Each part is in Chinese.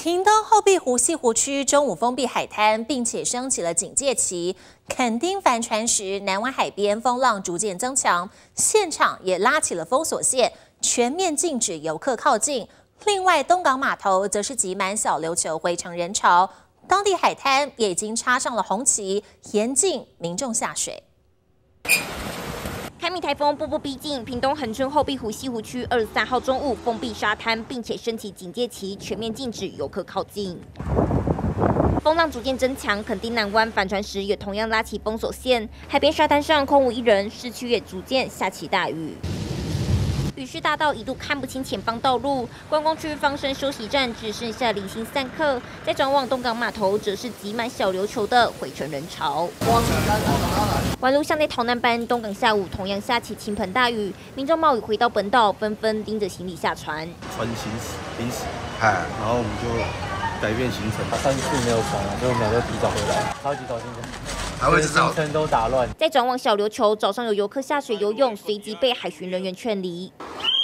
屏东后壁湖西湖区中午封闭海滩，并且升起了警戒旗。垦丁帆船时，南湾海边风浪逐渐增强，现场也拉起了封锁线，全面禁止游客靠近。另外，东港码头则是挤满小琉球回程人潮，当地海滩也已经插上了红旗，严禁民众下水。 凯米台风步步逼近，屏东恒春后壁湖西湖区23号中午封闭沙滩，并且升起警戒旗，全面禁止游客靠近。风浪逐渐增强，垦丁南湾帆船时也同样拉起封锁线，海边沙滩上空无一人，市区也逐渐下起大雨。 雨势大到一度看不清前方道路，观光区放生休息站只剩下零星散客，在转往东港码头则是挤满小琉球的回程人潮。宛如向内逃难般，东港下午同样下起倾盆大雨，民众冒雨回到本岛，纷纷拎着行李下船。 船临时，然后我们就改变行程。 3次没有船了，所以我们俩就提早回来，超级早行程。 行程都打乱。 在转往小琉球，早上有游客下水游泳，随即被海巡人员劝离。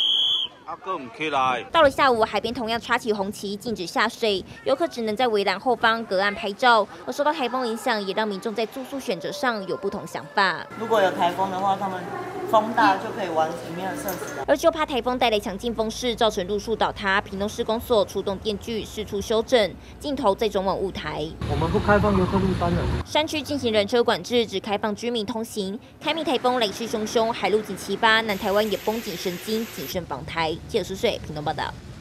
到了下午，海边同样插起红旗，禁止下水，游客只能在围栏后方隔岸拍照。而受到台风影响，也让民众在住宿选择上有不同想法。 如果有台风的话，他们风大就可以玩里面的设施。 而就怕台风带来强劲风势，造成路树倒塌，屏东市公所出动电锯四处修整，镜头再转往雾台。 我们不开放游客入山了。 山区进行人车管制，只开放居民通行。凯米台风来势汹汹，海陆警齐发，南台湾也绷紧神经，谨慎防台。记者苏水屏东报道。